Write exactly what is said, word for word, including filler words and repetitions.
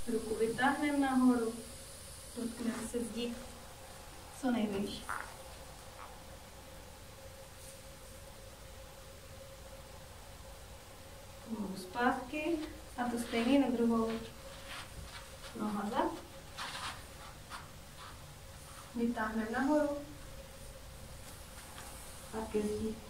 Ruku vytáhneme nahoru, dotkneme se zdi co nejvýš. Pomalu zpátky a to stejný na druhou. Noha zad. Vytáhneme nahoru a ke zdi.